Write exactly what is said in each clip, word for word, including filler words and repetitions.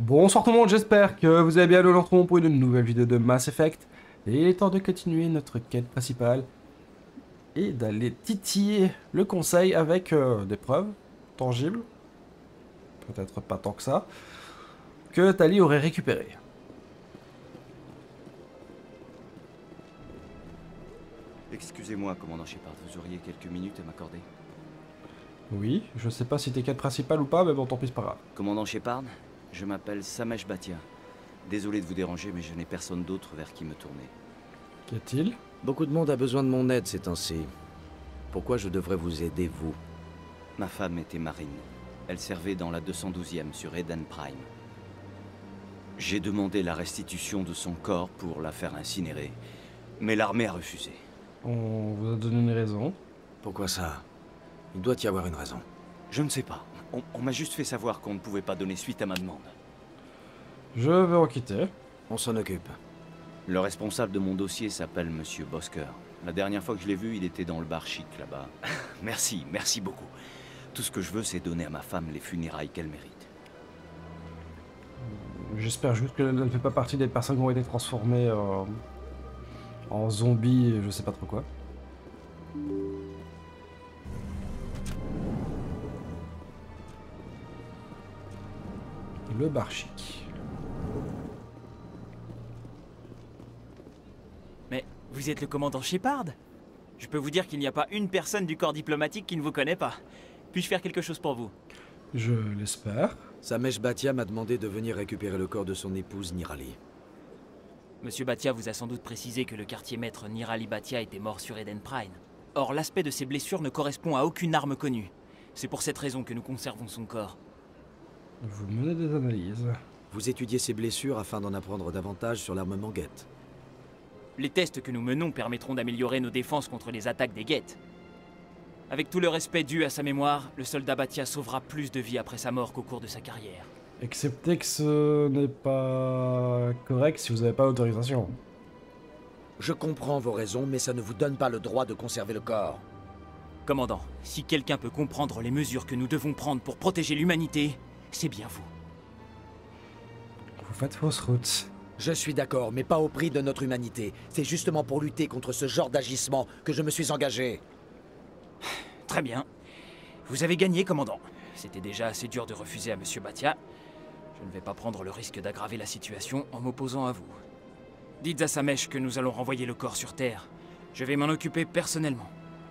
Bonsoir tout le monde, j'espère que vous allez bien. Nous nous retrouvons pour une nouvelle vidéo de Mass Effect. Et il est temps de continuer notre quête principale et d'aller titiller le conseil avec euh, des preuves tangibles, peut-être pas tant que ça, que Tali aurait récupéré. Excusez-moi, commandant Shepard, vous auriez quelques minutes à m'accorder? Oui, je sais pas si t'es quête principale ou pas, mais bon, tant pis, c'est pas grave. Commandant Shepard, je m'appelle Samesh Bhatia. Désolé de vous déranger, mais je n'ai personne d'autre vers qui me tourner. Qu'y a-t-il? Beaucoup de monde a besoin de mon aide ces temps-ci. Pourquoi je devrais vous aider, vous? Ma femme était marine. Elle servait dans la deux cent douzième sur Eden Prime. J'ai demandé la restitution de son corps pour la faire incinérer, mais l'armée a refusé. On vous a donné une raison. Pourquoi ça? Il doit y avoir une raison. Je ne sais pas. On, on m'a juste fait savoir qu'on ne pouvait pas donner suite à ma demande. Je vais en quitter. On s'en occupe. Le responsable de mon dossier s'appelle Monsieur Bosker. La dernière fois que je l'ai vu, il était dans le bar chic là-bas. Merci, merci beaucoup. Tout ce que je veux, c'est donner à ma femme les funérailles qu'elle mérite. J'espère juste qu'elle ne fait pas partie des personnes qui ont été transformées euh, en zombies, je sais pas trop quoi. Le bar chic. Mais vous êtes le commandant Shepard? Je peux vous dire qu'il n'y a pas une personne du corps diplomatique qui ne vous connaît pas. Puis-je faire quelque chose pour vous? Je l'espère. Samesh Bhatia m'a demandé de venir récupérer le corps de son épouse Nirali. Monsieur Bhatia vous a sans doute précisé que le quartier maître Nirali Bhatia était mort sur Eden Prime. Or, l'aspect de ses blessures ne correspond à aucune arme connue. C'est pour cette raison que nous conservons son corps. Vous menez des analyses. Vous étudiez ses blessures afin d'en apprendre davantage sur l'armement Geth. Les tests que nous menons permettront d'améliorer nos défenses contre les attaques des Geth. Avec tout le respect dû à sa mémoire, le soldat Bhatia sauvera plus de vies après sa mort qu'au cours de sa carrière. Excepté que ce n'est pas correct si vous n'avez pas l'autorisation. Je comprends vos raisons, mais ça ne vous donne pas le droit de conserver le corps. Commandant, si quelqu'un peut comprendre les mesures que nous devons prendre pour protéger l'humanité, c'est bien vous. Vous faites fausse route. Je suis d'accord, mais pas au prix de notre humanité. C'est justement pour lutter contre ce genre d'agissement que je me suis engagé. Très bien. Vous avez gagné, commandant. C'était déjà assez dur de refuser à Monsieur Bhatia. Je ne vais pas prendre le risque d'aggraver la situation en m'opposant à vous. Dites à Samesh que nous allons renvoyer le corps sur Terre. Je vais m'en occuper personnellement.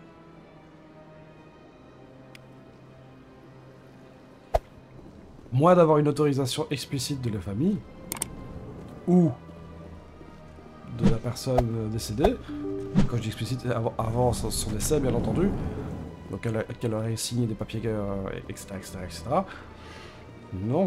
Moi d'avoir une autorisation explicite de la famille, ou de la personne décédée, quand je dis explicite, avant, avant son, son décès bien entendu, donc elle, qu'elle aurait signé des papiers, euh, et cetera, et cetera, et cetera. Non.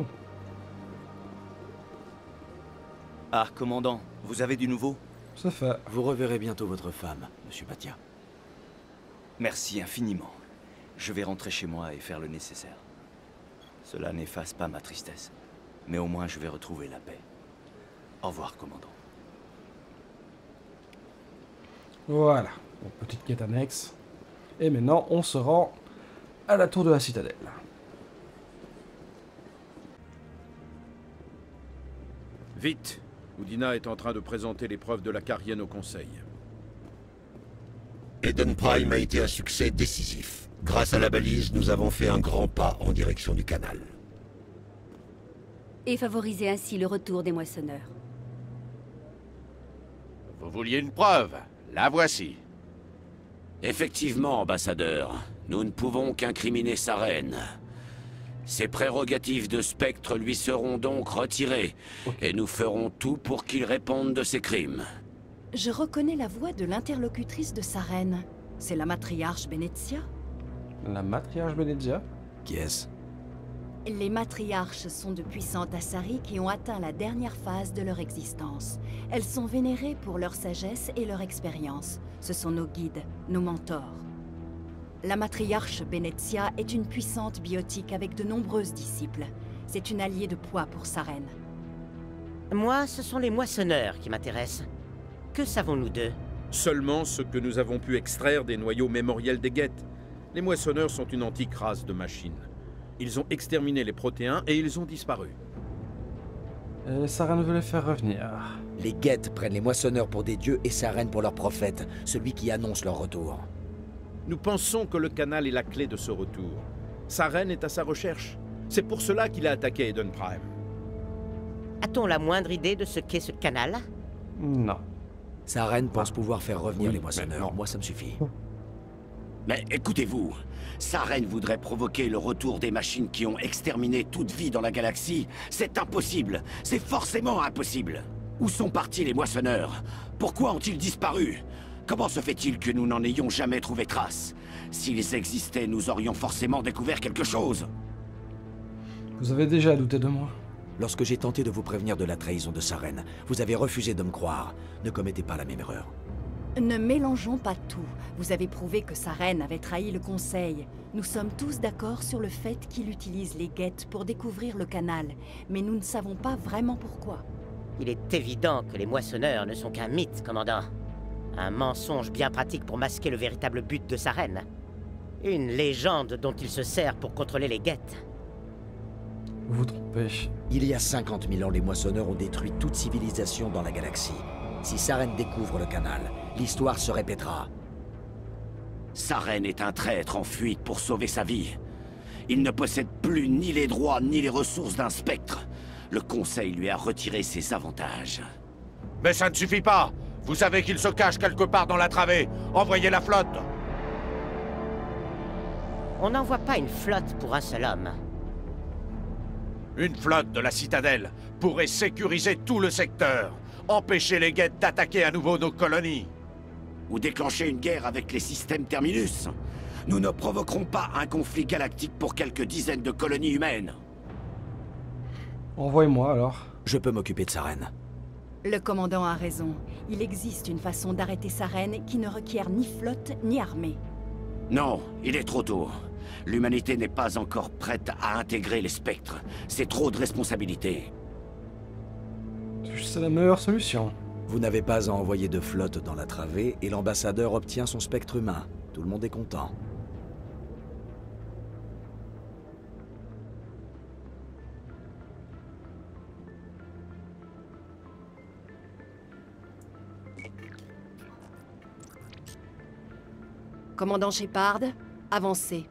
Ah, commandant, vous avez du nouveau? C'est fait. Vous reverrez bientôt votre femme, Monsieur Bhatia. Merci infiniment. Je vais rentrer chez moi et faire le nécessaire. Cela n'efface pas ma tristesse, mais au moins je vais retrouver la paix. Au revoir, commandant. Voilà. Bon, petite quête annexe. Et maintenant, on se rend à la tour de la citadelle. Vite! Udina est en train de présenter les preuves de la Carienne au Conseil. Eden Prime a été un succès décisif. Grâce à la balise, nous avons fait un grand pas en direction du canal. Et favoriser ainsi le retour des moissonneurs. Vous vouliez une preuve? La voici. Effectivement, ambassadeur, nous ne pouvons qu'incriminer sa reine. Ses prérogatives de spectre lui seront donc retirées, et nous ferons tout pour qu'il réponde de ses crimes. Je reconnais la voix de l'interlocutrice de sa reine. C'est la matriarche Benezia. La matriarche Benezia. Qui est-ce? Les matriarches sont de puissantes Asari qui ont atteint la dernière phase de leur existence. Elles sont vénérées pour leur sagesse et leur expérience. Ce sont nos guides, nos mentors. La matriarche Benezia est une puissante biotique avec de nombreuses disciples. C'est une alliée de poids pour sa reine. Moi, ce sont les moissonneurs qui m'intéressent. Que savons-nous d'eux? Seulement ce que nous avons pu extraire des noyaux mémoriels des Geth. Les moissonneurs sont une antique race de machines. Ils ont exterminé les protéins et ils ont disparu. Et Saren veut les faire revenir. Les Geth prennent les moissonneurs pour des dieux et Saren pour leur prophète, celui qui annonce leur retour. Nous pensons que le canal est la clé de ce retour. Saren est à sa recherche. C'est pour cela qu'il a attaqué Eden Prime. A-t-on la moindre idée de ce qu'est ce canal? Non. Saren pense pouvoir faire revenir oui, les moissonneurs. Moi, ça me suffit. Mais écoutez-vous, Saren voudrait provoquer le retour des machines qui ont exterminé toute vie dans la galaxie. C'est impossible. C'est forcément impossible. Où sont partis les moissonneurs? Pourquoi ont-ils disparu? Comment se fait-il que nous n'en ayons jamais trouvé trace? S'ils existaient, nous aurions forcément découvert quelque chose. Vous avez déjà douté de moi? Lorsque j'ai tenté de vous prévenir de la trahison de Saren, vous avez refusé de me croire. Ne commettez pas la même erreur. Ne mélangeons pas tout. Vous avez prouvé que Saren avait trahi le Conseil. Nous sommes tous d'accord sur le fait qu'il utilise les Geth pour découvrir le canal, mais nous ne savons pas vraiment pourquoi. Il est évident que les moissonneurs ne sont qu'un mythe, commandant. Un mensonge bien pratique pour masquer le véritable but de Saren. Une légende dont il se sert pour contrôler les Geth. Vous vous trompez. Il y a cinquante mille ans, les moissonneurs ont détruit toute civilisation dans la galaxie. Si Saren découvre le canal, l'histoire se répétera. Saren est un traître en fuite pour sauver sa vie. Il ne possède plus ni les droits ni les ressources d'un spectre. Le Conseil lui a retiré ses avantages. Mais ça ne suffit pas. Vous savez qu'il se cache quelque part dans la travée. Envoyez la flotte. On n'envoie pas une flotte pour un seul homme. Une flotte de la citadelle pourrait sécuriser tout le secteur, empêcher les Geth d'attaquer à nouveau nos colonies. Ou déclencher une guerre avec les systèmes Terminus. Nous ne provoquerons pas un conflit galactique pour quelques dizaines de colonies humaines. Envoyez-moi alors. Je peux m'occuper de Saren. Le commandant a raison. Il existe une façon d'arrêter Saren qui ne requiert ni flotte ni armée. Non, il est trop tôt. L'humanité n'est pas encore prête à intégrer les spectres. C'est trop de responsabilités. C'est la meilleure solution. Vous n'avez pas à envoyer de flotte dans la travée et l'ambassadeur obtient son spectre humain. Tout le monde est content. Commandant Shepard, avancez.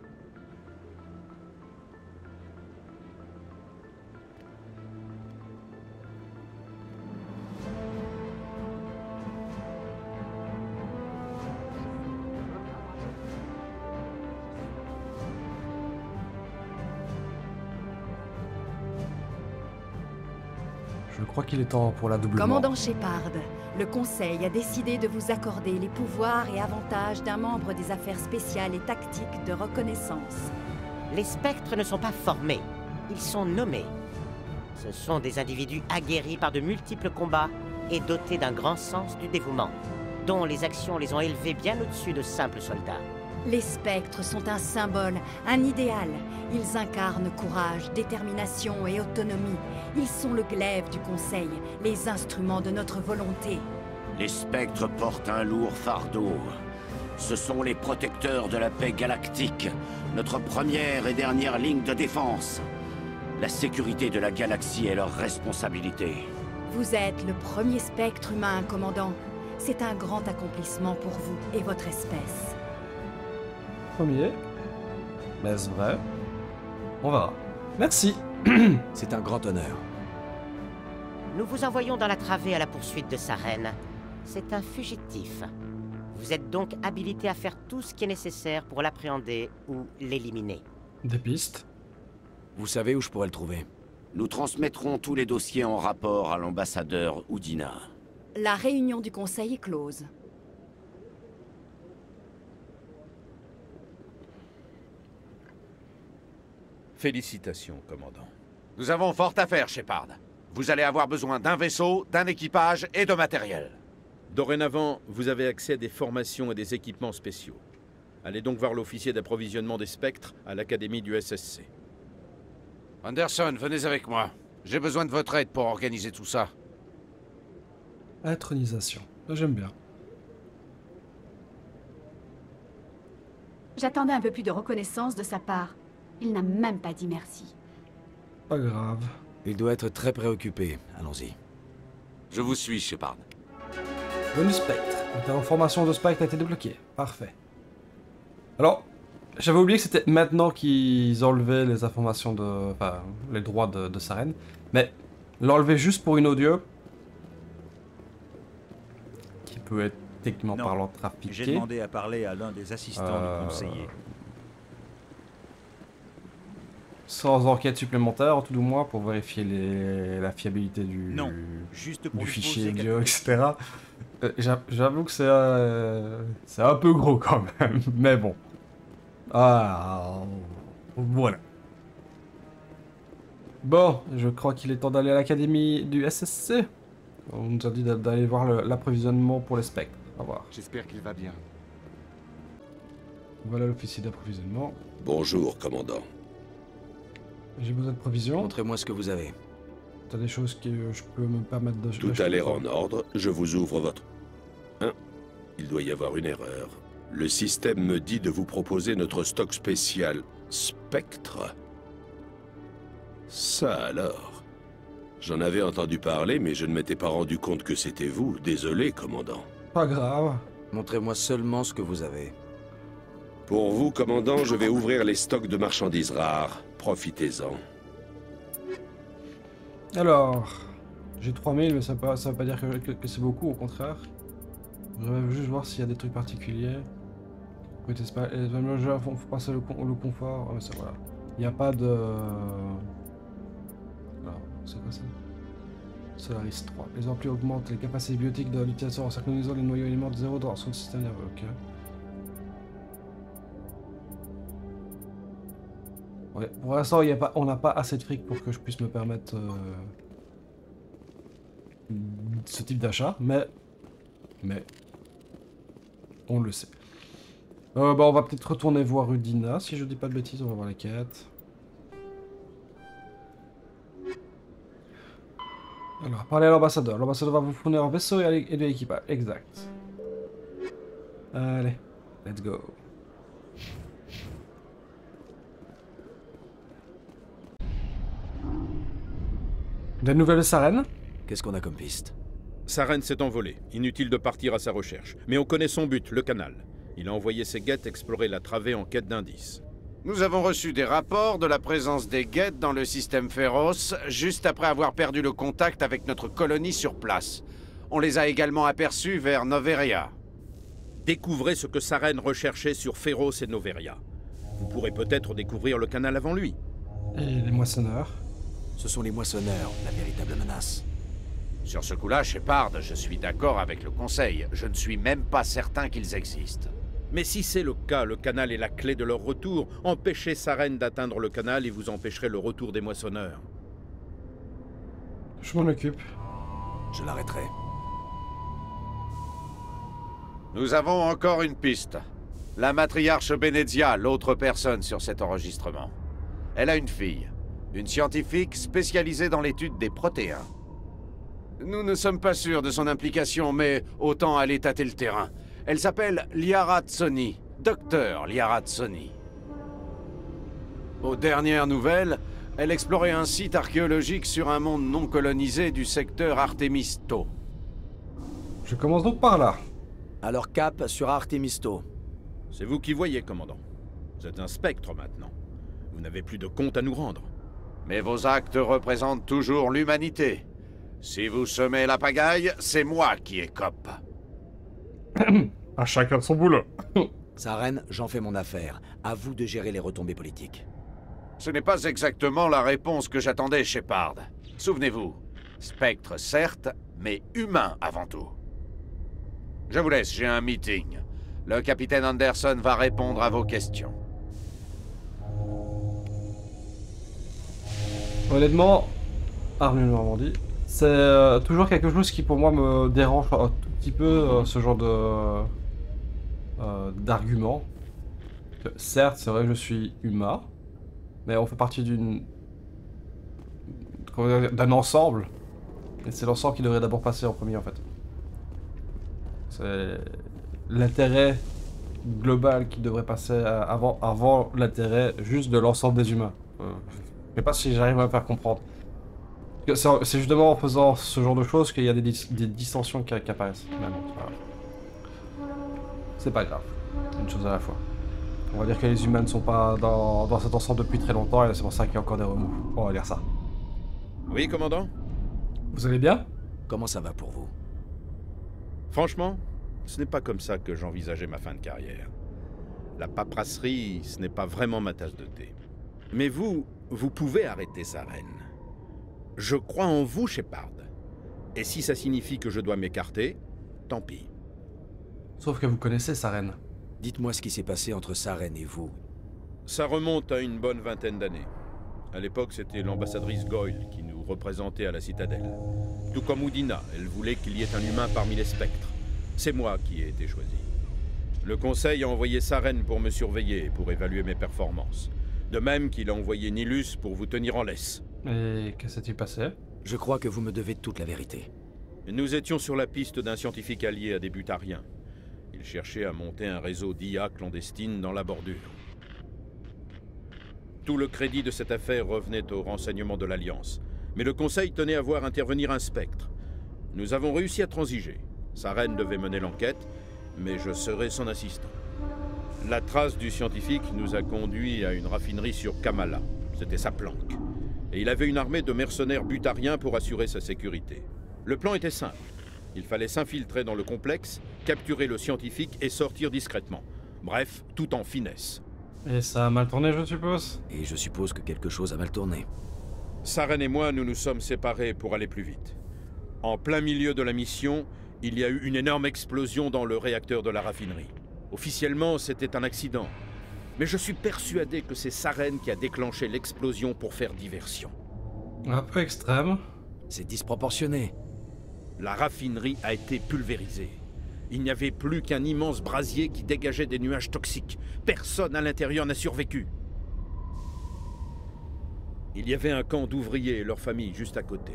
Je crois qu'il est temps pour la double mort. Commandant Shepard, le Conseil a décidé de vous accorder les pouvoirs et avantages d'un membre des affaires spéciales et tactiques de reconnaissance. Les spectres ne sont pas formés, ils sont nommés. Ce sont des individus aguerris par de multiples combats et dotés d'un grand sens du dévouement, dont les actions les ont élevés bien au-dessus de simples soldats. Les spectres sont un symbole, un idéal. Ils incarnent courage, détermination et autonomie. Ils sont le glaive du Conseil, les instruments de notre volonté. Les spectres portent un lourd fardeau. Ce sont les protecteurs de la paix galactique, notre première et dernière ligne de défense. La sécurité de la galaxie est leur responsabilité. Vous êtes le premier spectre humain, commandant. C'est un grand accomplissement pour vous et votre espèce. Premier. Mais est-ce vrai? On verra. Merci. C'est un grand honneur. Nous vous envoyons dans la travée à la poursuite de Saren. C'est un fugitif. Vous êtes donc habilité à faire tout ce qui est nécessaire pour l'appréhender ou l'éliminer. Des pistes? Vous savez où je pourrais le trouver? Nous transmettrons tous les dossiers en rapport à l'ambassadeur Udina. La réunion du Conseil est close. Félicitations, commandant. Nous avons fort à faire, Shepard. Vous allez avoir besoin d'un vaisseau, d'un équipage et de matériel. Dorénavant, vous avez accès à des formations et des équipements spéciaux. Allez donc voir l'officier d'approvisionnement des spectres à l'académie du S S C. Anderson, venez avec moi. J'ai besoin de votre aide pour organiser tout ça. Intronisation. J'aime bien. J'attendais un peu plus de reconnaissance de sa part. Il n'a même pas dit merci. Pas grave. Il doit être très préoccupé. Allons-y. Je vous suis, Shepard. Bonus Spectre. L'information de Spectre a été débloquée. Parfait. Alors, j'avais oublié que c'était maintenant qu'ils enlevaient les informations de... Enfin, les droits de, de Saren. Mais l'enlever juste pour une audio... qui peut être techniquement Non. parlant trafiquée. J'ai demandé à parler à l'un des assistants Euh, du conseiller. Sans enquête supplémentaire, tout du moins, pour vérifier les... la fiabilité du, Non, juste pour du lui fichier poser audio, quelques et cetera. Euh, j'a- J'avoue que c'est euh, c'est un peu gros quand même, mais bon. Ah, voilà. Bon, je crois qu'il est temps d'aller à l'académie du S S C. On nous a dit d'a- d'aller voir le- l'approvisionnement pour les spectres. On va voir. J'espère qu'il va bien. Voilà l'officier d'approvisionnement. Bonjour, commandant. J'ai besoin de provisions. Montrez-moi ce que vous avez. T'as des choses que je peux me permettre de... Tout a l'air en ordre. Je vous ouvre votre... Hein? Il doit y avoir une erreur. Le système me dit de vous proposer notre stock spécial Spectre. Ça alors. J'en avais entendu parler, mais je ne m'étais pas rendu compte que c'était vous. Désolé, commandant. Pas grave. Montrez-moi seulement ce que vous avez. Pour vous, commandant, je vais ouvrir les stocks de marchandises rares. Profitez-en. Alors, j'ai trois mille, mais ça ne veut, ça veut pas dire que, que- que c'est beaucoup, au contraire. Je vais juste voir s'il y a des trucs particuliers. Oui, c'est pas... Les aménageurs font faut passer le, con- le confort. Ah, mais ça, voilà. Il n'y a pas de... Alors, c'est quoi ça? Solaris trois. Les amplis augmentent les capacités biotiques de l'utilisateur en synchronisant les noyaux éléments de zéro dans son système nerveux. Ok. Ouais, pour l'instant, il y a pas, on n'a pas assez de fric pour que je puisse me permettre euh, ce type d'achat, mais, mais on le sait. Euh, bah, on va peut-être retourner voir Udina, si je dis pas de bêtises, on va voir les quêtes. Alors, parlez à l'ambassadeur. L'ambassadeur va vous fournir un vaisseau et et de l'équipage. Exact. Allez, let's go. Des nouvelles de Saren? Qu'est-ce qu'on a comme piste? Saren s'est envolé. Inutile de partir à sa recherche. Mais on connaît son but, le canal. Il a envoyé ses guettes explorer la travée en quête d'indices. Nous avons reçu des rapports de la présence des guettes dans le système Féroce, juste après avoir perdu le contact avec notre colonie sur place. On les a également aperçus vers Noveria. Découvrez ce que Saren recherchait sur Féroce et Noveria. Vous pourrez peut-être découvrir le canal avant lui. Et les moissonneurs? Ce sont les moissonneurs, la véritable menace. Sur ce coup-là, Shepard, je suis d'accord avec le Conseil. Je ne suis même pas certain qu'ils existent. Mais si c'est le cas, le canal est la clé de leur retour. Empêchez Saren d'atteindre le canal et vous empêcherez le retour des moissonneurs. Je m'en occupe. Je l'arrêterai. Nous avons encore une piste. La matriarche Benezia, l'autre personne sur cet enregistrement. Elle a une fille, une scientifique spécialisée dans l'étude des protéins. Nous ne sommes pas sûrs de son implication, mais autant aller tâter le terrain. Elle s'appelle Liara Tsoni, docteur Liara Tsoni. Aux dernières nouvelles, elle explorait un site archéologique sur un monde non colonisé du secteur Artemisto. Je commence donc par là. Alors cap sur Artemisto. C'est vous qui voyez, commandant. Vous êtes un spectre maintenant. Vous n'avez plus de compte à nous rendre. Mais vos actes représentent toujours l'humanité. Si vous semez la pagaille, c'est moi qui écope. À chacun de son boulot. Saren, j'en fais mon affaire. À vous de gérer les retombées politiques. Ce n'est pas exactement la réponse que j'attendais, Shepard. Souvenez-vous, spectre certes, mais humain avant tout. Je vous laisse, j'ai un meeting. Le capitaine Anderson va répondre à vos questions. Honnêtement, Armée Normandie, c'est euh, toujours quelque chose qui pour moi me dérange un tout petit peu, euh, ce genre de euh, d'argument. Que, certes, c'est vrai que je suis humain, mais on fait partie d'une comment dire, d'un ensemble, et c'est l'ensemble qui devrait d'abord passer en premier en fait. C'est l'intérêt global qui devrait passer à- avant, avant l'intérêt juste de l'ensemble des humains. Euh, je sais pas si j'arrive à me faire comprendre. C'est c'est justement en faisant ce genre de choses qu'il y a des, dis des dissensions qui, qui apparaissent. Mais bon, c'est pas grave. C'est pas grave. Une chose à la fois. On va dire que les humains ne sont pas dans, dans cet ensemble depuis très longtemps et c'est pour ça qu'il y a encore des remous. On va dire ça. Oui, commandant? Vous allez bien? Comment ça va pour vous? Franchement, ce n'est pas comme ça que j'envisageais ma fin de carrière. La paperasserie, ce n'est pas vraiment ma tasse de thé. Mais vous, vous pouvez arrêter Saren. Je crois en vous, Shepard. Et si ça signifie que je dois m'écarter, tant pis. Sauf que vous connaissez Saren. Dites-moi ce qui s'est passé entre Saren et vous. Ça remonte à une bonne vingtaine d'années. À l'époque, c'était l'ambassadrice Goyle qui nous représentait à la citadelle. Tout comme Udina, elle voulait qu'il y ait un humain parmi les spectres. C'est moi qui ai été choisi. Le Conseil a envoyé Saren pour me surveiller et pour évaluer mes performances. De même qu'il a envoyé Nilus pour vous tenir en laisse. Et que s'est-il passé? Je crois que vous me devez toute la vérité. Nous étions sur la piste d'un scientifique allié à des Butariens. Il cherchait à monter un réseau d'I A clandestine dans la bordure. Tout le crédit de cette affaire revenait aux renseignements de l'Alliance. Mais le Conseil tenait à voir intervenir un spectre. Nous avons réussi à transiger. Saren devait mener l'enquête, mais je serai son assistant. La trace du scientifique nous a conduits à une raffinerie sur Kamala. C'était sa planque. Et il avait une armée de mercenaires butariens pour assurer sa sécurité. Le plan était simple. Il fallait s'infiltrer dans le complexe, capturer le scientifique et sortir discrètement. Bref, tout en finesse. Et ça a mal tourné, je suppose? Et je suppose que quelque chose a mal tourné. Saren et moi, nous nous sommes séparés pour aller plus vite. En plein milieu de la mission, il y a eu une énorme explosion dans le réacteur de la raffinerie. Officiellement, c'était un accident. Mais je suis persuadé que c'est Saren qui a déclenché l'explosion pour faire diversion. Un peu extrême. C'est disproportionné. La raffinerie a été pulvérisée. Il n'y avait plus qu'un immense brasier qui dégageait des nuages toxiques. Personne à l'intérieur n'a survécu. Il y avait un camp d'ouvriers et leurs familles juste à côté.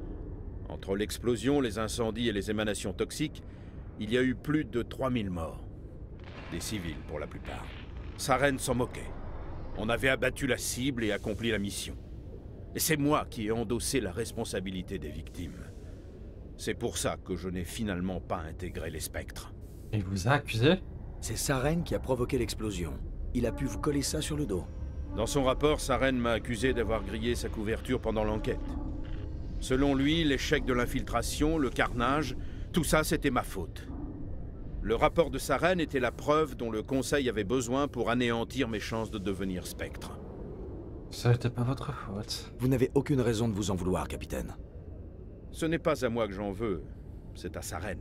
Entre l'explosion, les incendies et les émanations toxiques, il y a eu plus de trois mille morts. Des civils pour la plupart. Saren s'en moquait. On avait abattu la cible et accompli la mission. Et c'est moi qui ai endossé la responsabilité des victimes. C'est pour ça que je n'ai finalement pas intégré les spectres. Il vous a accusé? C'est Saren qui a provoqué l'explosion. Il a pu vous coller ça sur le dos. Dans son rapport, Saren m'a accusé d'avoir grillé sa couverture pendant l'enquête. Selon lui, l'échec de l'infiltration, le carnage, tout ça c'était ma faute. Le rapport de Saren était la preuve dont le Conseil avait besoin pour anéantir mes chances de devenir spectre. Ça n'était pas votre faute. Vous n'avez aucune raison de vous en vouloir, capitaine. Ce n'est pas à moi que j'en veux, c'est à Saren.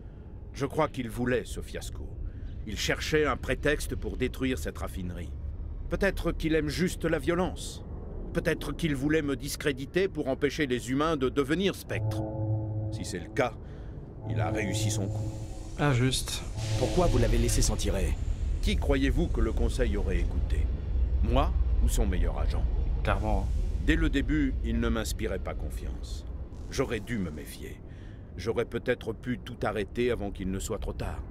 Je crois qu'il voulait ce fiasco. Il cherchait un prétexte pour détruire cette raffinerie. Peut-être qu'il aime juste la violence. Peut-être qu'il voulait me discréditer pour empêcher les humains de devenir spectres. Si c'est le cas, il a réussi son coup. Injuste. Pourquoi vous l'avez laissé s'en tirer? Qui croyez-vous que le Conseil aurait écouté? Moi ou son meilleur agent? Clairement. Dès le début, il ne m'inspirait pas confiance. J'aurais dû me méfier. J'aurais peut-être pu tout arrêter avant qu'il ne soit trop tard.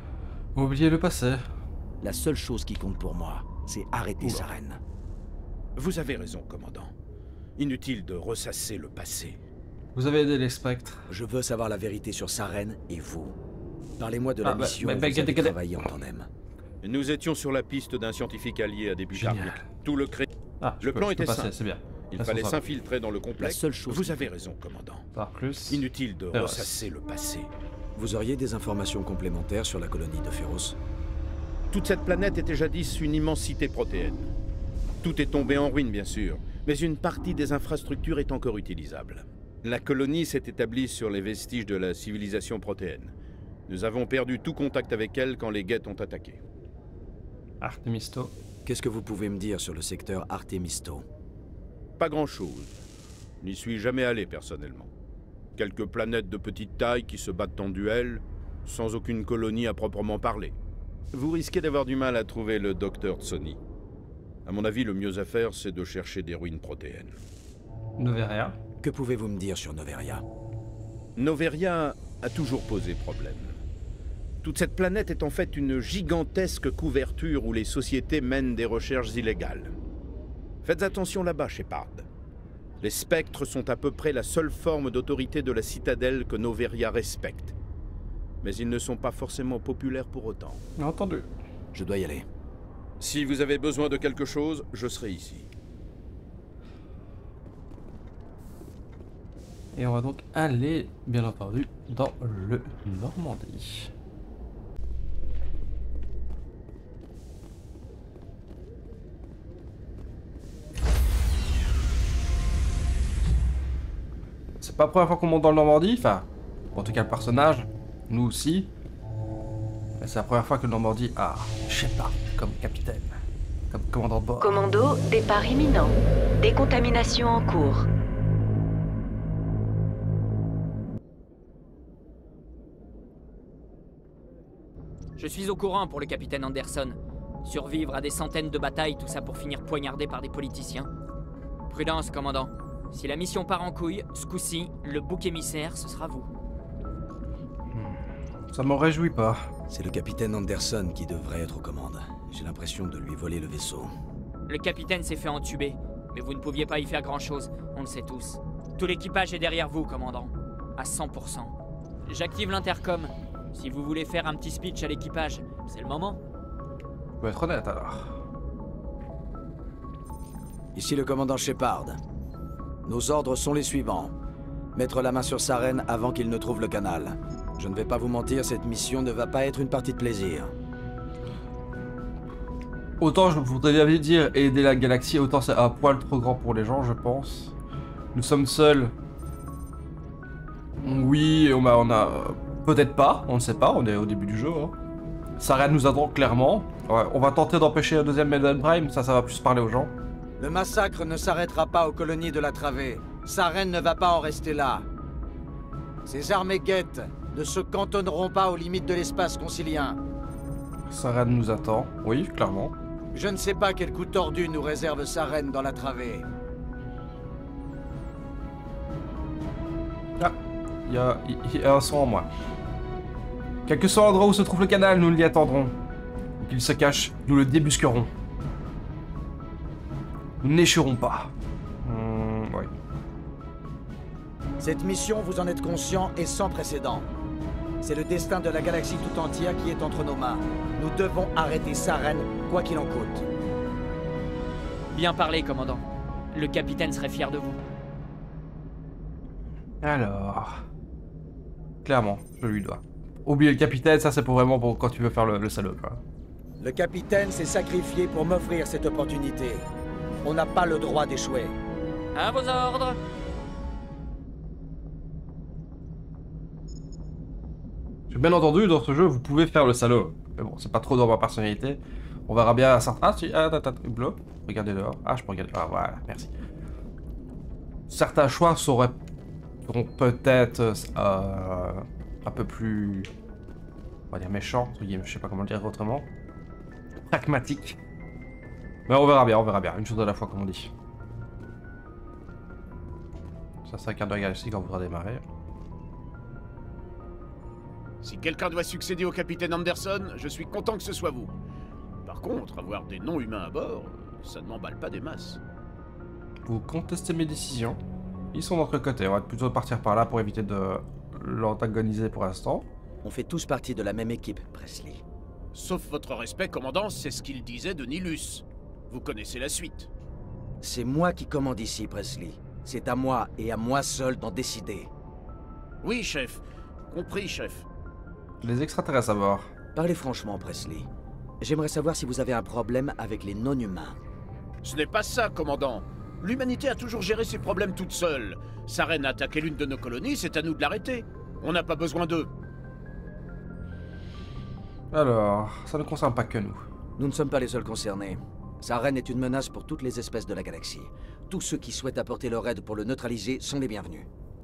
Oubliez le passé. La seule chose qui compte pour moi, c'est arrêter Oula. Saren. Vous avez raison, commandant. Inutile de ressasser le passé. Vous avez aidé les spectres. Je veux savoir la vérité sur Saren et vous. Parlez-moi de la Ah, bah, mission bah, où bah, vous avez gardez- travaillé en tandem. Nous étions sur la piste d'un scientifique allié à des Butariens. Génial. Tout le cré... Ah, je Le peux- plan je peux était passer, simple. c'est bien. Il Elles fallait sont simples. s'infiltrer dans le complexe. La seule chose Vous qui avez compte. raison, commandant. Par plus. Inutile de Féroce. ressasser le passé. Vous auriez des informations complémentaires sur la colonie de Féroce? Toute cette planète était jadis une immense cité protéenne. Tout est tombé en ruine, bien sûr, mais une partie des infrastructures est encore utilisable. La colonie s'est établie sur les vestiges de la civilisation protéenne. Nous avons perdu tout contact avec elle quand les Geth ont attaqué. Artemisto. Qu'est-ce que vous pouvez me dire sur le secteur Artemisto? Pas grand-chose. N'y suis jamais allé personnellement. Quelques planètes de petite taille qui se battent en duel, sans aucune colonie à proprement parler. Vous risquez d'avoir du mal à trouver le docteur Tsoni. À mon avis, le mieux à faire, c'est de chercher des ruines protéennes. Noveria. Que pouvez-vous me dire sur Noveria? Noveria a toujours posé problème. Toute cette planète est en fait une gigantesque couverture où les sociétés mènent des recherches illégales. Faites attention là-bas, Shepard. Les spectres sont à peu près la seule forme d'autorité de la citadelle que Noveria respecte. Mais ils ne sont pas forcément populaires pour autant. Entendu. Je dois y aller. Si vous avez besoin de quelque chose, je serai ici. Et on va donc aller, bien entendu, dans le Normandie. C'est pas la première fois qu'on monte dans le Normandie, enfin, en tout cas le personnage, nous aussi. Mais c'est la première fois que le Normandie a Shepard comme capitaine, comme commandant de bord. Commando, départ imminent. Décontamination en cours. Je suis au courant pour le capitaine Anderson. Survivre à des centaines de batailles, tout ça pour finir poignardé par des politiciens. Prudence, commandant. Si la mission part en couille, ce coup-ci, le bouc émissaire, ce sera vous. Ça m'en réjouit pas. C'est le capitaine Anderson qui devrait être aux commandes. J'ai l'impression de lui voler le vaisseau. Le capitaine s'est fait entuber, mais vous ne pouviez pas y faire grand-chose, on le sait tous. Tout l'équipage est derrière vous, commandant. À cent pour cent. J'active l'intercom. Si vous voulez faire un petit speech à l'équipage, c'est le moment. Je vais être honnête alors. Ici le commandant Shepard. Nos ordres sont les suivants. Mettre la main sur Saren avant qu'il ne trouve le canal. Je ne vais pas vous mentir, cette mission ne va pas être une partie de plaisir. Autant je voudrais bien dire aider la galaxie, autant c'est un poil trop grand pour les gens, je pense. Nous sommes seuls. Oui, on a... On a peut-être pas, on ne sait pas, on est au début du jeu. Hein. Saren nous attend clairement. Ouais, on va tenter d'empêcher un deuxième Eden Prime, ça, ça va plus parler aux gens. Le massacre ne s'arrêtera pas aux colonies de la Travée. Saren ne va pas en rester là. Ces armées guettes ne se cantonneront pas aux limites de l'espace concilien. Saren nous attend, oui, clairement. Je ne sais pas quel coup tordu nous réserve Saren dans la Travée. Ah, il y a, y a un son en moi. Quel que soit l'endroit où se trouve le canal, nous l'y attendrons. Qu'il se cache, nous le débusquerons. Nous n'échouerons pas. Mmh, oui. Cette mission, vous en êtes conscient, est sans précédent. C'est le destin de la galaxie tout entière qui est entre nos mains. Nous devons arrêter Saren, quoi qu'il en coûte. Bien parlé, commandant. Le capitaine serait fier de vous. Alors... Clairement, je lui dois. Oublier le capitaine, ça c'est pour vraiment pour quand tu veux faire le, le salaud, quoi. Le capitaine s'est sacrifié pour m'offrir cette opportunité. On n'a pas le droit d'échouer. À vos ordres. J'ai bien entendu, dans ce jeu, vous pouvez faire le salaud. Mais bon, c'est pas trop dans ma personnalité. On verra bien à certains... Ah, si, ah, attends, attends, bleu. Regardez dehors. Ah, je peux regarder. Ah, voilà, merci. Certains choix seraient... seront peut-être euh, un peu plus... On va dire méchants, je sais pas comment le dire autrement. Pragmatique. Mais on verra bien, on verra bien. Une chose à la fois, comme on dit. Ça, c'est la carte de la galaxie quand on voudra démarrer. Si quelqu'un doit succéder au capitaine Anderson, je suis content que ce soit vous. Par contre, avoir des non-humains à bord, ça ne m'emballe pas des masses. Vous contestez mes décisions. Ils sont de notre côté. On va plutôt partir par là pour éviter de l'antagoniser pour l'instant. On fait tous partie de la même équipe, Presley. Sauf votre respect, commandant, c'est ce qu'il disait de Nilus. Vous connaissez la suite. C'est moi qui commande ici, Presley. C'est à moi et à moi seul d'en décider. Oui, chef. Compris, chef. Les extraterrestres à bord. Parlez franchement, Presley. J'aimerais savoir si vous avez un problème avec les non-humains. Ce n'est pas ça, commandant. L'humanité a toujours géré ses problèmes toute seule. Saren a attaqué l'une de nos colonies, c'est à nous de l'arrêter. On n'a pas besoin d'eux. Alors, ça ne concerne pas que nous. Nous ne sommes pas les seuls concernés. Saren est une menace pour toutes les espèces de la galaxie. Tous ceux qui souhaitent apporter leur aide pour le neutraliser sont les bienvenus.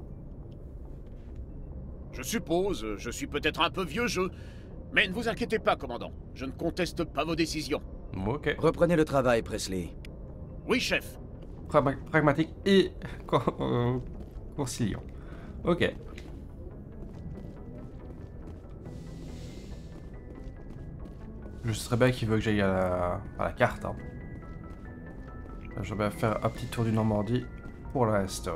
Je suppose, je suis peut-être un peu vieux jeu, mais ne vous inquiétez pas, commandant. Je ne conteste pas vos décisions. Ok. Reprenez le travail, Presley. Oui, chef. Pragma pragmatique et euh, conciliant. Ok. Je serais bien qu'il veut que j'aille à, à la carte. Hein. Je vais faire un petit tour du Normandie. pour le reste.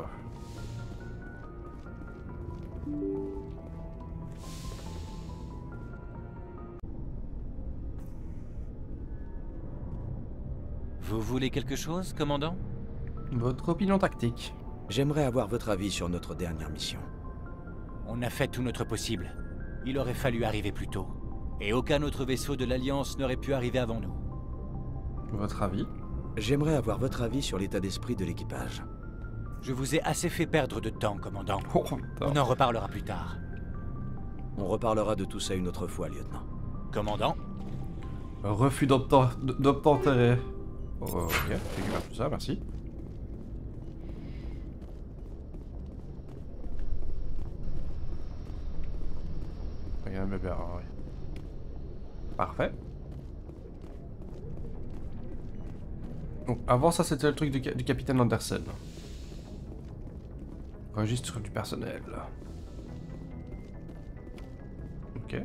Vous voulez quelque chose, commandant? Votre opinion tactique. J'aimerais avoir votre avis sur notre dernière mission. On a fait tout notre possible. Il aurait fallu arriver plus tôt. Et aucun autre vaisseau de l'Alliance n'aurait pu arriver avant nous. Votre avis? J'aimerais avoir votre avis sur l'état d'esprit de l'équipage. Je vous ai assez fait perdre de temps, commandant. Oh, On en reparlera plus tard. On reparlera de tout ça une autre fois, lieutenant. Commandant? Refus d'obtempérer. Oh, ok, récupère tout ça, merci. Regarde bien, oui. Parfait. Donc avant ça c'était le truc du, du capitaine Anderson. Registre du personnel. Ok.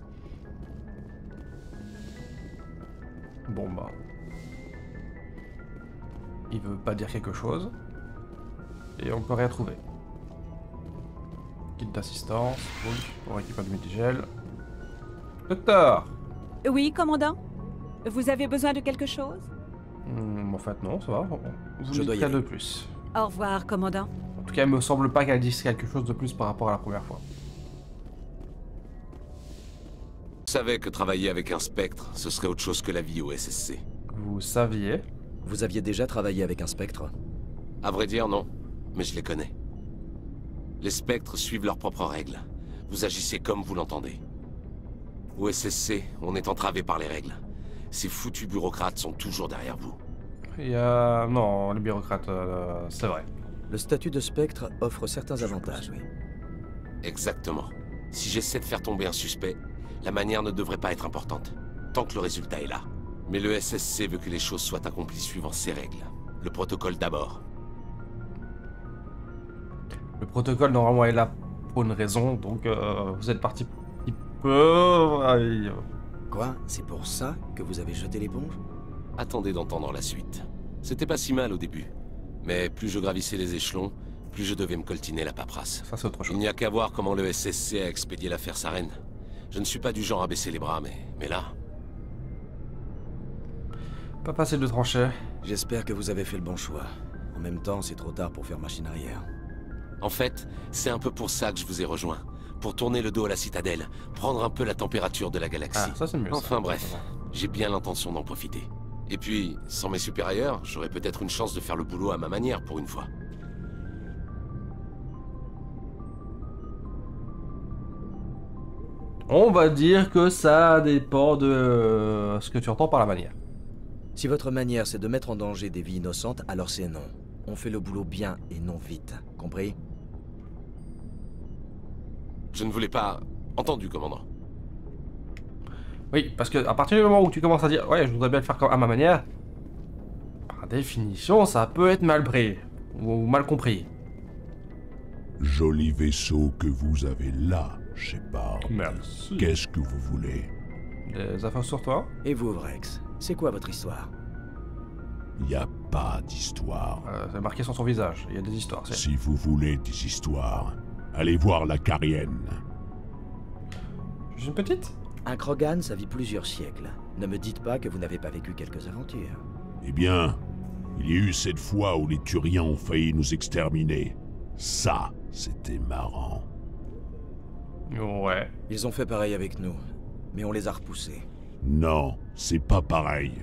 Bon bah. Il veut pas dire quelque chose. Et on peut rien trouver. Kit d'assistance, pour équipement de multigel. Docteur! Oui, commandant? Vous avez besoin de quelque chose? Hum, en fait non, ça va. Vous Je dois y rien aller. de plus. Au revoir, commandant. En tout cas, il me semble pas qu'elle dise quelque chose de plus par rapport à la première fois. Je savais que travailler avec un spectre, ce serait autre chose que la vie au S S C. Vous saviez? Vous aviez déjà travaillé avec un spectre? À vrai dire, non. Mais je les connais. Les spectres suivent leurs propres règles. Vous agissez comme vous l'entendez. Au S S C, on est entravé par les règles. Ces foutus bureaucrates sont toujours derrière vous. Il y a... Non, les bureaucrates, euh, c'est vrai. Le statut de spectre offre certains avantages, oui. Exactement. Si j'essaie de faire tomber un suspect, la manière ne devrait pas être importante, tant que le résultat est là. Mais le S S C veut que les choses soient accomplies suivant ses règles. Le protocole d'abord. Le protocole, normalement, est là pour une raison, donc euh, vous êtes parti un petit peu... Aïe. Quoi? C'est pour ça que vous avez jeté l'éponge? Attendez d'entendre la suite. C'était pas si mal au début. Mais plus je gravissais les échelons, plus je devais me coltiner la paperasse. Ça, c'est autre chose. Il n'y a qu'à voir comment le S S C a expédié l'affaire Saren. Je ne suis pas du genre à baisser les bras, mais, mais là... Pas facile de trancher. J'espère que vous avez fait le bon choix. En même temps, c'est trop tard pour faire machine arrière. En fait, c'est un peu pour ça que je vous ai rejoint. Pour tourner le dos à la citadelle, prendre un peu la température de la galaxie. Ah, ça c'est mieux. Enfin ça. bref, j'ai bien l'intention d'en profiter. Et puis, sans mes supérieurs, j'aurais peut-être une chance de faire le boulot à ma manière pour une fois. On va dire que ça dépend de euh, ce que tu entends par la manière. Si votre manière c'est de mettre en danger des vies innocentes, alors c'est non. On fait le boulot bien et non vite. Compris? Je ne voulais pas... Entendu, commandant. Oui, parce que à partir du moment où tu commences à dire « Ouais, je voudrais bien le faire à ma manière », par définition, ça peut être mal pris. Ou mal compris. Joli vaisseau que vous avez là, Shepard. Merci. Qu'est-ce que vous voulez? Des affaires sur toi? Et vous, Vrex? C'est quoi votre histoire? Y a pas d'histoire. Euh, c'est marqué sur son visage, il y a des histoires. c'est- Si vous voulez des histoires, allez voir la Carienne. Juste une petite? Un Krogan, ça vit plusieurs siècles. Ne me dites pas que vous n'avez pas vécu quelques aventures. Eh bien, il y a eu cette fois où les Turiens ont failli nous exterminer. Ça, c'était marrant. Ouais. Ils ont fait pareil avec nous, mais on les a repoussés. Non, c'est pas pareil.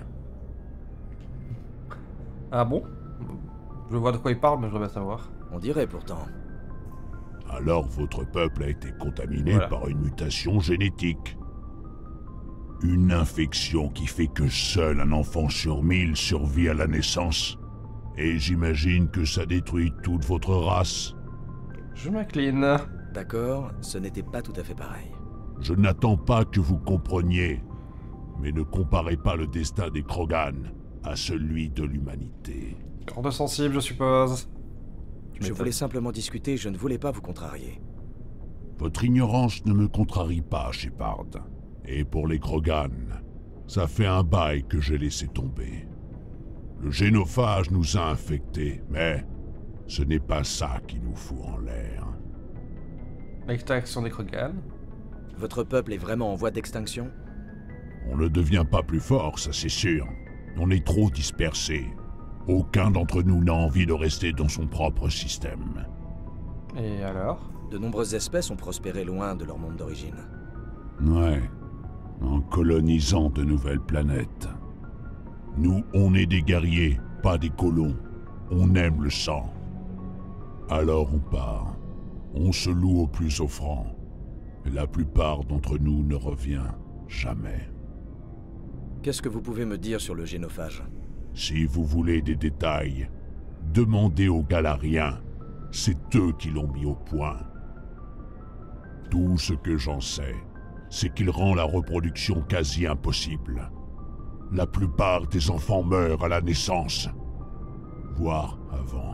Ah bon? Je vois de quoi il parle, mais je dois bien savoir. On dirait pourtant. Alors votre peuple a été contaminé Voilà. par une mutation génétique. Une infection qui fait que seul un enfant sur mille survit à la naissance. Et j'imagine que ça détruit toute votre race. Je m'incline. D'accord, ce n'était pas tout à fait pareil. Je n'attends pas que vous compreniez, mais ne comparez pas le destin des Krogan à celui de l'humanité. Corde sensible, je suppose. Tu Je m'étonnes. voulais simplement discuter, je ne voulais pas vous contrarier. Votre ignorance ne me contrarie pas, Shepard. Et pour les Krogan, ça fait un bail que j'ai laissé tomber. Le génophage nous a infectés, mais Ce n'est pas ça qui nous fout en l'air. L'extinction des Krogan. Votre peuple est vraiment en voie d'extinction? On ne devient pas plus fort, ça c'est sûr. On est trop dispersés. Aucun d'entre nous n'a envie de rester dans son propre système. Et alors? De nombreuses espèces ont prospéré loin de leur monde d'origine. Ouais, en colonisant de nouvelles planètes. Nous, on est des guerriers, pas des colons. On aime le sang. Alors on part. On se loue au plus offrant. Et la plupart d'entre nous ne revient jamais. Qu'est-ce que vous pouvez me dire sur le génophage? Si vous voulez des détails, demandez aux Galariens. C'est eux qui l'ont mis au point. Tout ce que j'en sais, c'est qu'il rend la reproduction quasi impossible. La plupart des enfants meurent à la naissance, voire avant.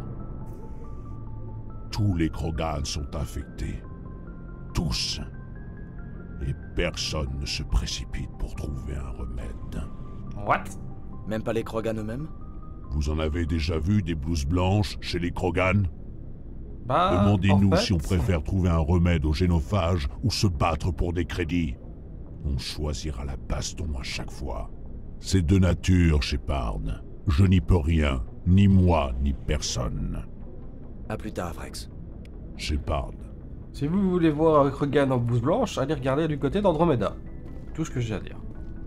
Tous les Krogan sont infectés. Tous. Et personne ne se précipite pour trouver un remède. What? Même pas les Krogan eux-mêmes? Vous en avez déjà vu des blouses blanches chez les Krogan? Bah, demandez-nous en fait... si on préfère trouver un remède au génophage ou se battre pour des crédits. On choisira la baston à chaque fois. C'est de nature, Shepard. Je n'y peux rien, ni moi, ni personne. À plus tard, Vrex. Shepard. Si vous voulez voir un Krogan en blouse blanche, allez regarder du côté d'Andromeda. Tout ce que j'ai à dire.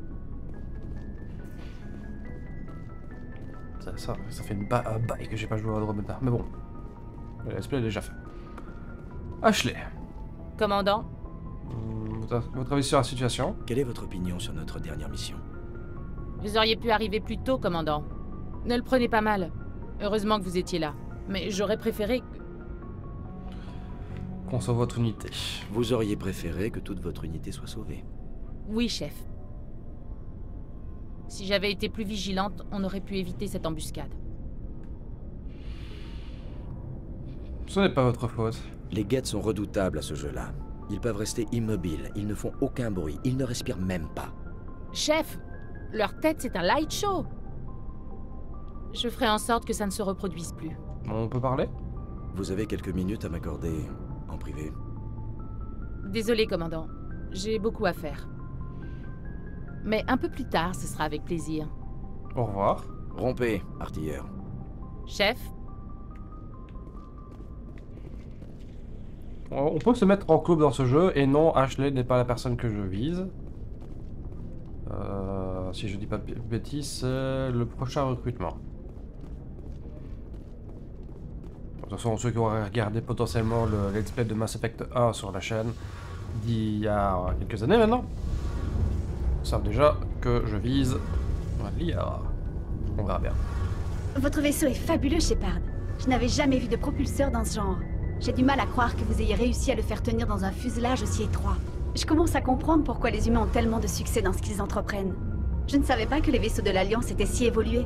Ça, ça, ça fait une ba un bail que j'ai pas joué à Andromeda. Mais bon, le let's play est déjà fait. Ashley. Commandant. Votre, votre avis sur la situation? Quelle est votre opinion sur notre dernière mission? Vous auriez pu arriver plus tôt, commandant. Ne le prenez pas mal. Heureusement que vous étiez là. Mais j'aurais préféré que... Qu'on sauve votre unité. Vous auriez préféré que toute votre unité soit sauvée? Oui, chef. Si j'avais été plus vigilante, on aurait pu éviter cette embuscade. Ce n'est pas votre faute. Les Geth sont redoutables à ce jeu-là. Ils peuvent rester immobiles, ils ne font aucun bruit, ils ne respirent même pas. Chef, leur tête c'est un light show. Je ferai en sorte que ça ne se reproduise plus. On peut parler? Vous avez quelques minutes à m'accorder en privé. Désolé, commandant. J'ai beaucoup à faire. Mais un peu plus tard, ce sera avec plaisir. Au revoir. Rompez, artilleur. Chef? On peut se mettre en couple dans ce jeu, et non, Ashley n'est pas la personne que je vise. Euh, si je dis pas de bêtises, c'est le prochain recrutement. De toute façon, ceux qui auraient regardé potentiellement le let's play de Mass Effect un sur la chaîne d'il y a quelques années maintenant, savent déjà que je vise l'I A. On verra bien. Votre vaisseau est fabuleux, Shepard. Je n'avais jamais vu de propulseur dans ce genre. J'ai du mal à croire que vous ayez réussi à le faire tenir dans un fuselage aussi étroit. Je commence à comprendre pourquoi les humains ont tellement de succès dans ce qu'ils entreprennent. Je ne savais pas que les vaisseaux de l'Alliance étaient si évolués.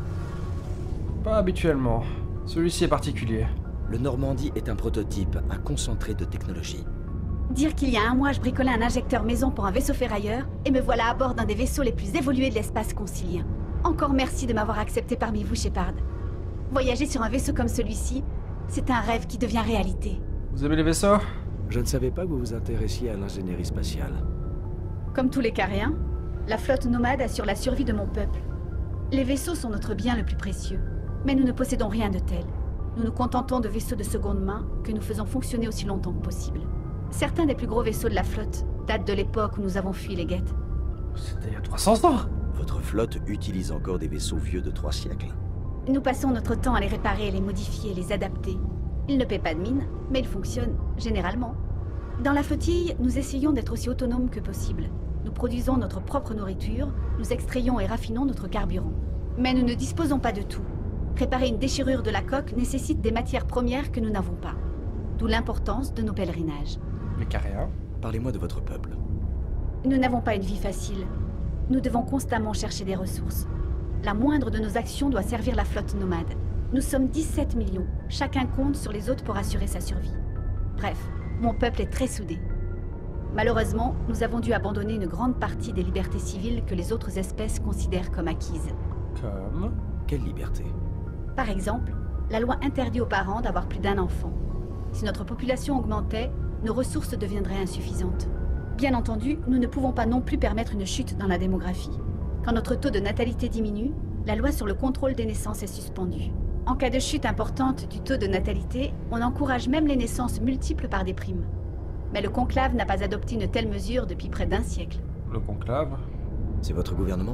Pas habituellement. Celui-ci est particulier. Le Normandie est un prototype, un concentré de technologie. Dire qu'il y a un mois, je bricolais un injecteur maison pour un vaisseau ferrailleur, et me voilà à bord d'un des vaisseaux les plus évolués de l'espace concilien. Encore merci de m'avoir accepté parmi vous, Shepard. Voyager sur un vaisseau comme celui-ci, c'est un rêve qui devient réalité. Vous aimez les vaisseaux? Je ne savais pas que vous vous intéressiez à l'ingénierie spatiale. Comme tous les Cariens, la flotte nomade assure la survie de mon peuple. Les vaisseaux sont notre bien le plus précieux, mais nous ne possédons rien de tel. Nous nous contentons de vaisseaux de seconde main que nous faisons fonctionner aussi longtemps que possible. Certains des plus gros vaisseaux de la flotte datent de l'époque où nous avons fui les Geth. C'était il y a trois cents ans. Votre flotte utilise encore des vaisseaux vieux de trois siècles. Nous passons notre temps à les réparer, les modifier, les adapter. Ils ne paient pas de mine, mais ils fonctionnent, généralement. Dans la flottille, nous essayons d'être aussi autonomes que possible. Nous produisons notre propre nourriture, nous extrayons et raffinons notre carburant. Mais nous ne disposons pas de tout. Réparer une déchirure de la coque nécessite des matières premières que nous n'avons pas. D'où l'importance de nos pèlerinages. Les Cariens. Parlez-moi de votre peuple. Nous n'avons pas une vie facile. Nous devons constamment chercher des ressources. La moindre de nos actions doit servir la flotte nomade. Nous sommes dix-sept millions. Chacun compte sur les autres pour assurer sa survie. Bref, mon peuple est très soudé. Malheureusement, nous avons dû abandonner une grande partie des libertés civiles que les autres espèces considèrent comme acquises. Comme? Quelle liberté? Par exemple, la loi interdit aux parents d'avoir plus d'un enfant. Si notre population augmentait, nos ressources deviendraient insuffisantes. Bien entendu, nous ne pouvons pas non plus permettre une chute dans la démographie. Quand notre taux de natalité diminue, la loi sur le contrôle des naissances est suspendue. En cas de chute importante du taux de natalité, on encourage même les naissances multiples par des primes. Mais le conclave n'a pas adopté une telle mesure depuis près d'un siècle. Le conclave? C'est votre gouvernement?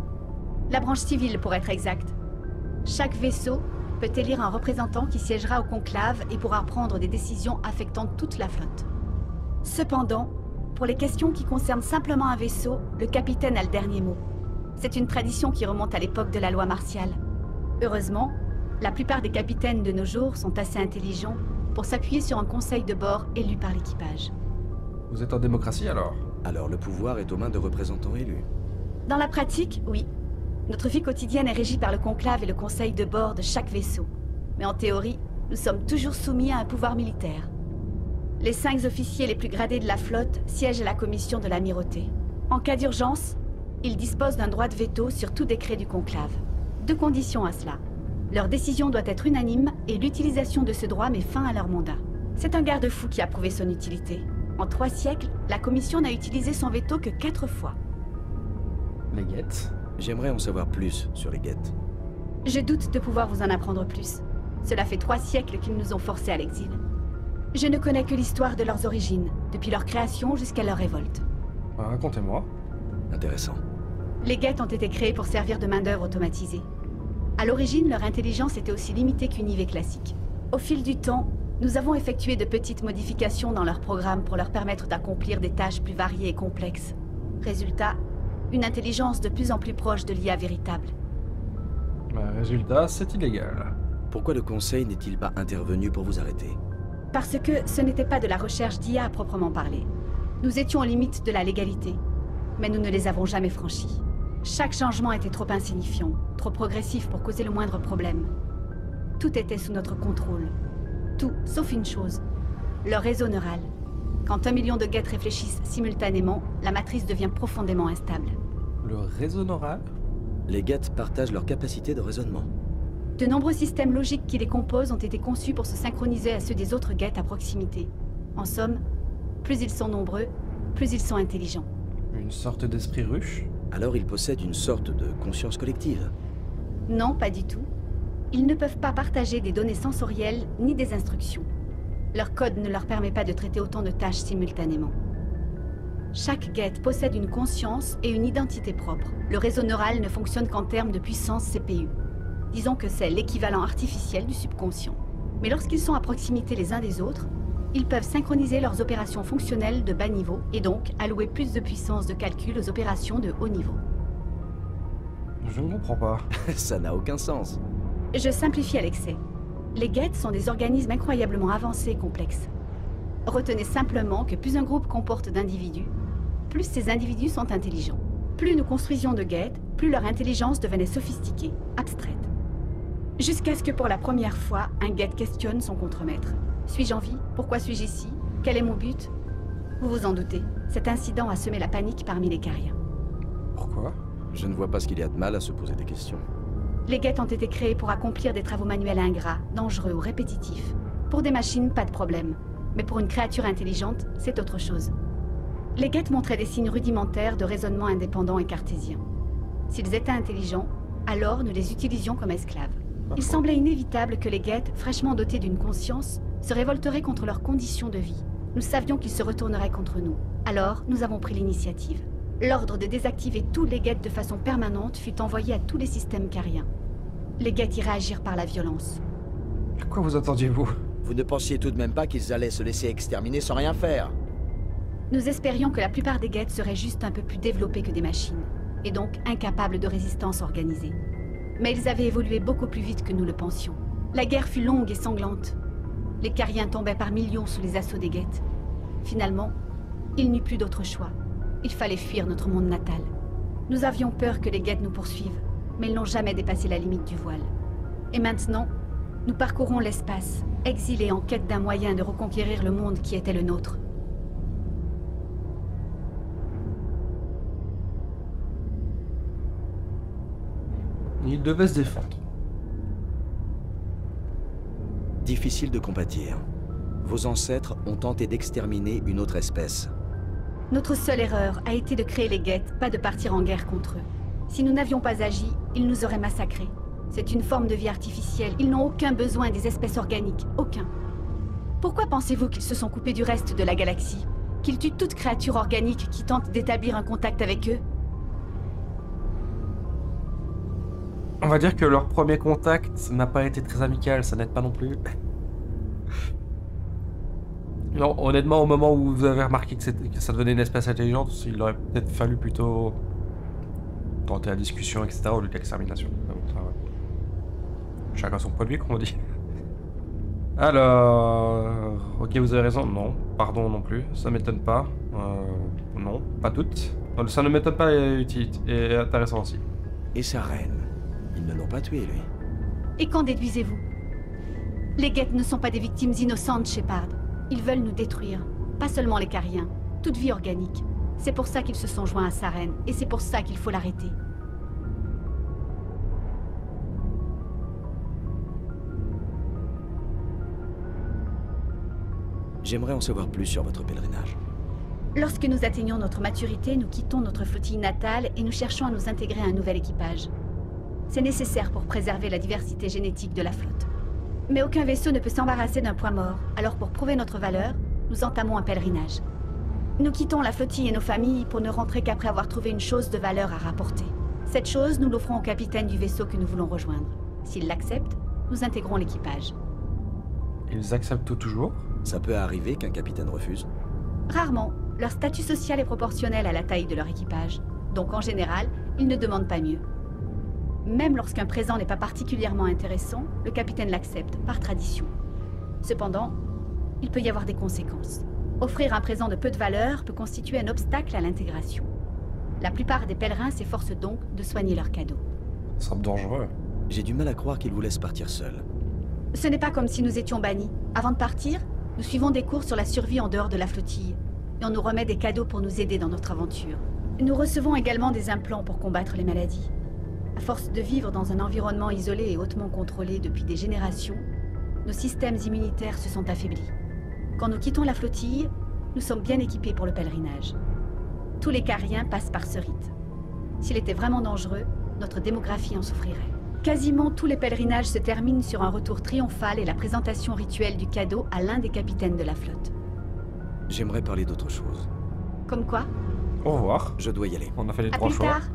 La branche civile, pour être exact. Chaque vaisseau peut élire un représentant qui siégera au conclave et pourra prendre des décisions affectant toute la flotte. Cependant, pour les questions qui concernent simplement un vaisseau, le capitaine a le dernier mot. C'est une tradition qui remonte à l'époque de la loi martiale. Heureusement, la plupart des capitaines de nos jours sont assez intelligents pour s'appuyer sur un conseil de bord élu par l'équipage. Vous êtes en démocratie alors? Alors le pouvoir est aux mains de représentants élus. Dans la pratique, oui. Notre vie quotidienne est régie par le conclave et le conseil de bord de chaque vaisseau. Mais en théorie, nous sommes toujours soumis à un pouvoir militaire. Les cinq officiers les plus gradés de la flotte siègent à la commission de l'amirauté. En cas d'urgence, ils disposent d'un droit de veto sur tout décret du conclave. Deux conditions à cela. Leur décision doit être unanime et l'utilisation de ce droit met fin à leur mandat. C'est un garde-fou qui a prouvé son utilité. En trois siècles, la commission n'a utilisé son veto que quatre fois. Les guettes? J'aimerais en savoir plus sur les guettes. Je doute de pouvoir vous en apprendre plus. Cela fait trois siècles qu'ils nous ont forcés à l'exil. Je ne connais que l'histoire de leurs origines, depuis leur création jusqu'à leur révolte. Racontez-moi. Intéressant. Les guettes ont été créées pour servir de main-d'œuvre automatisée. À l'origine, leur intelligence était aussi limitée qu'une I V classique. Au fil du temps, nous avons effectué de petites modifications dans leur programme pour leur permettre d'accomplir des tâches plus variées et complexes. Résultat, une intelligence de plus en plus proche de l'I A véritable. Bah, résultat, c'est illégal. Pourquoi le Conseil n'est-il pas intervenu pour vous arrêter? Parce que ce n'était pas de la recherche d'I A à proprement parler. Nous étions aux limites de la légalité, mais nous ne les avons jamais franchies. Chaque changement était trop insignifiant, trop progressif pour causer le moindre problème. Tout était sous notre contrôle. Tout, sauf une chose, leur réseau neural. Quand un million de guettes réfléchissent simultanément, la matrice devient profondément instable. Le réseau neural? Les guettes partagent leur capacité de raisonnement. De nombreux systèmes logiques qui les composent ont été conçus pour se synchroniser à ceux des autres guettes à proximité. En somme, plus ils sont nombreux, plus ils sont intelligents. Une sorte d'esprit ruche? Alors ils possèdent une sorte de conscience collective? Non, pas du tout. Ils ne peuvent pas partager des données sensorielles ni des instructions. Leur code ne leur permet pas de traiter autant de tâches simultanément. Chaque guette possède une conscience et une identité propre. Le réseau neural ne fonctionne qu'en termes de puissance C P U. Disons que c'est l'équivalent artificiel du subconscient. Mais lorsqu'ils sont à proximité les uns des autres, ils peuvent synchroniser leurs opérations fonctionnelles de bas niveau et donc allouer plus de puissance de calcul aux opérations de haut niveau. Je ne comprends pas. Ça n'a aucun sens. Je simplifie à l'excès. Les guettes sont des organismes incroyablement avancés et complexes. Retenez simplement que plus un groupe comporte d'individus, plus ces individus sont intelligents. Plus nous construisions de guettes, plus leur intelligence devenait sophistiquée, abstraite. Jusqu'à ce que pour la première fois, un guette questionne son contremaître. Suis-je en vie? Pourquoi suis-je ici? Quel est mon but? Vous vous en doutez, cet incident a semé la panique parmi les Cariens. Pourquoi? Je ne vois pas ce qu'il y a de mal à se poser des questions. Les guettes ont été créées pour accomplir des travaux manuels ingrats, dangereux ou répétitifs. Pour des machines, pas de problème. Mais pour une créature intelligente, c'est autre chose. Les guettes montraient des signes rudimentaires de raisonnement indépendant et cartésien. S'ils étaient intelligents, alors nous les utilisions comme esclaves. Il semblait inévitable que les guettes, fraîchement dotés d'une conscience, se révolteraient contre leurs conditions de vie. Nous savions qu'ils se retourneraient contre nous. Alors, nous avons pris l'initiative. L'ordre de désactiver tous les guettes de façon permanente fut envoyé à tous les systèmes cariens. Les guettes y réagirent par la violence. À quoi vous attendiez-vous? Vous ne pensiez tout de même pas qu'ils allaient se laisser exterminer sans rien faire? Nous espérions que la plupart des guettes seraient juste un peu plus développées que des machines, et donc incapables de résistance organisée. Mais ils avaient évolué beaucoup plus vite que nous le pensions. La guerre fut longue et sanglante. Les Cariens tombaient par millions sous les assauts des guettes. Finalement, il n'y eut plus d'autre choix. Il fallait fuir notre monde natal. Nous avions peur que les guettes nous poursuivent, mais ils n'ont jamais dépassé la limite du voile. Et maintenant, nous parcourons l'espace, exilés en quête d'un moyen de reconquérir le monde qui était le nôtre. Il devait se défendre. difficile de compatir. Vos ancêtres ont tenté d'exterminer une autre espèce. Notre seule erreur a été de créer les Geth, pas de partir en guerre contre eux. Si nous n'avions pas agi, ils nous auraient massacrés. C'est une forme de vie artificielle. Ils n'ont aucun besoin des espèces organiques. Aucun. Pourquoi pensez-vous qu'ils se sont coupés du reste de la galaxie? Qu'ils tuent toute créature organique qui tente d'établir un contact avec eux? On va dire que leur premier contact n'a pas été très amical, ça n'aide pas non plus. Non, honnêtement, au moment où vous avez remarqué que, que ça devenait une espèce intelligente, il aurait peut-être fallu plutôt tenter la discussion, et cetera, au lieu de l'extermination. Chacun son point de vue, comme on dit. Alors... Ok, vous avez raison. Non. Pardon non plus. Ça m'étonne pas. Euh... Non, pas toutes. Ça ne m'étonne pas et utile et intéressant aussi. Et sa reine? Ils ne l'ont pas tué, lui. Et qu'en déduisez-vous? Les Geth ne sont pas des victimes innocentes, Shepard. Ils veulent nous détruire. Pas seulement les Cariens. Toute vie organique. C'est pour ça qu'ils se sont joints à sa reine. Et c'est pour ça qu'il faut l'arrêter. J'aimerais en savoir plus sur votre pèlerinage. Lorsque nous atteignons notre maturité, nous quittons notre flottille natale et nous cherchons à nous intégrer à un nouvel équipage. C'est nécessaire pour préserver la diversité génétique de la flotte. Mais aucun vaisseau ne peut s'embarrasser d'un point mort, alors pour prouver notre valeur, nous entamons un pèlerinage. Nous quittons la flottille et nos familles pour ne rentrer qu'après avoir trouvé une chose de valeur à rapporter. Cette chose, nous l'offrons au capitaine du vaisseau que nous voulons rejoindre. S'il l'accepte, nous intégrons l'équipage. Ils acceptent toujours? Ça peut arriver qu'un capitaine refuse? Rarement. Leur statut social est proportionnel à la taille de leur équipage. Donc en général, ils ne demandent pas mieux. Même lorsqu'un présent n'est pas particulièrement intéressant, le capitaine l'accepte, par tradition. Cependant, il peut y avoir des conséquences. Offrir un présent de peu de valeur peut constituer un obstacle à l'intégration. La plupart des pèlerins s'efforcent donc de soigner leurs cadeaux. Ça semble dangereux. J'ai du mal à croire qu'ils vous laissent partir seuls. Ce n'est pas comme si nous étions bannis. Avant de partir, nous suivons des cours sur la survie en dehors de la flottille. Et on nous remet des cadeaux pour nous aider dans notre aventure. Nous recevons également des implants pour combattre les maladies. À force de vivre dans un environnement isolé et hautement contrôlé depuis des générations, nos systèmes immunitaires se sont affaiblis. Quand nous quittons la flottille, nous sommes bien équipés pour le pèlerinage. Tous les Cariens passent par ce rite. S'il était vraiment dangereux, notre démographie en souffrirait. Quasiment tous les pèlerinages se terminent sur un retour triomphal et la présentation rituelle du cadeau à l'un des capitaines de la flotte. J'aimerais parler d'autre chose. Comme quoi? Au revoir. Je dois y aller. On a fait les à trois plus choix. Tard.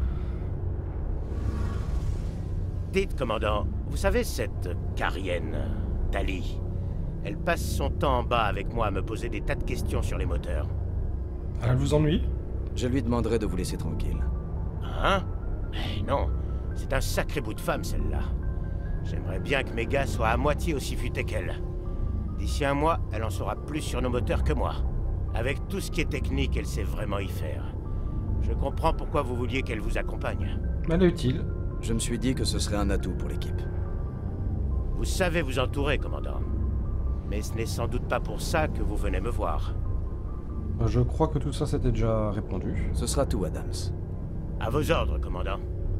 Dites, commandant, vous savez cette Carienne, Tali, elle passe son temps en bas avec moi à me poser des tas de questions sur les moteurs. Elle vous ennuie? Je lui demanderai de vous laisser tranquille. Hein? Mais non, c'est un sacré bout de femme, celle-là. J'aimerais bien que mes gars soient à moitié aussi futés qu'elle. D'ici un mois, elle en saura plus sur nos moteurs que moi. Avec tout ce qui est technique, elle sait vraiment y faire. Je comprends pourquoi vous vouliez qu'elle vous accompagne. Elle est utile. Je me suis dit que ce serait un atout pour l'équipe. Vous savez vous entourer, commandant. Mais ce n'est sans doute pas pour ça que vous venez me voir. Je crois que tout ça c'était déjà répondu. Ce sera tout, Adams. À vos ordres, commandant.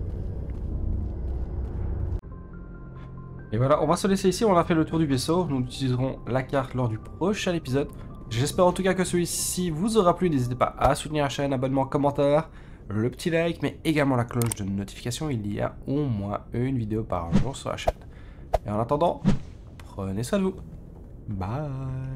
Et voilà, on va se laisser ici, on a fait le tour du vaisseau. Nous utiliserons la carte lors du prochain épisode. J'espère en tout cas que celui-ci vous aura plu. N'hésitez pas à soutenir la chaîne, abonnement, commentaire, le petit like, mais également la cloche de notification. Il y a au moins une vidéo par jour sur la chaîne. Et en attendant, prenez soin de vous. Bye.